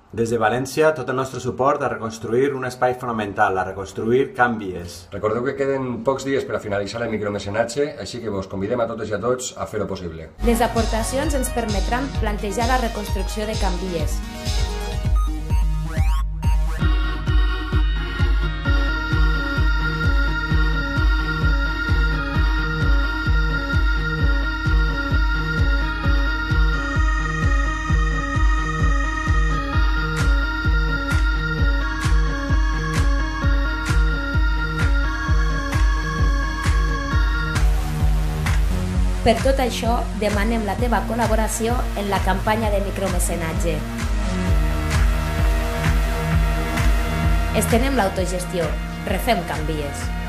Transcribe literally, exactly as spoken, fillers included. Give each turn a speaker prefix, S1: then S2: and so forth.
S1: Des de València, tot el nostre suport a reconstruir un espai fonamental, a reconstruir Can Vies.
S2: Recordeu que queden pocs dies per a finalitzar el micromecenatge, així que vos convidem a totes i a tots a fer-ho possible.
S3: Les aportacions ens permetran plantejar la reconstrucció de Can Vies. Per tot això, demanem la teva col·laboració en la campanya de micromecenatge. Estenem l'autogestió, refem Can Vies.